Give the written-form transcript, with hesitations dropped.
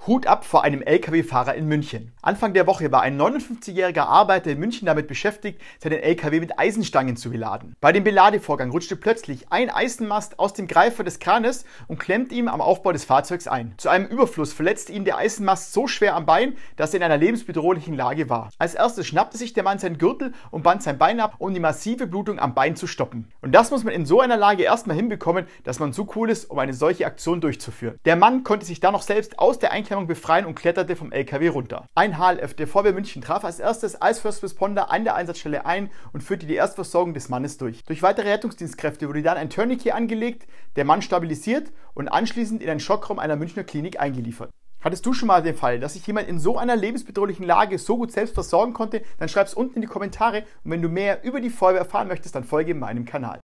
Hut ab vor einem Lkw-Fahrer in München. Anfang der Woche war ein 59-jähriger Arbeiter in München damit beschäftigt, seinen Lkw mit Eisenstangen zu beladen. Bei dem Beladevorgang rutschte plötzlich ein Eisenmast aus dem Greifer des Kranes und klemmte ihm am Aufbau des Fahrzeugs ein. Zu einem Überfluss verletzte ihn der Eisenmast so schwer am Bein, dass er in einer lebensbedrohlichen Lage war. Als erstes schnappte sich der Mann seinen Gürtel und band sein Bein ab, um die massive Blutung am Bein zu stoppen. Und das muss man in so einer Lage erstmal hinbekommen, dass man so cool ist, um eine solche Aktion durchzuführen. Der Mann konnte sich dann noch selbst aus der Einklemmung befreien und kletterte vom LKW runter. Ein HLF der Feuerwehr München traf als erstes als First Responder an der Einsatzstelle ein und führte die Erstversorgung des Mannes durch. Durch weitere Rettungsdienstkräfte wurde dann ein Tourniquet angelegt, der Mann stabilisiert und anschließend in einen Schockraum einer Münchner Klinik eingeliefert. Hattest du schon mal den Fall, dass sich jemand in so einer lebensbedrohlichen Lage so gut selbst versorgen konnte? Dann schreib es unten in die Kommentare und wenn du mehr über die Feuerwehr erfahren möchtest, dann folge meinem Kanal.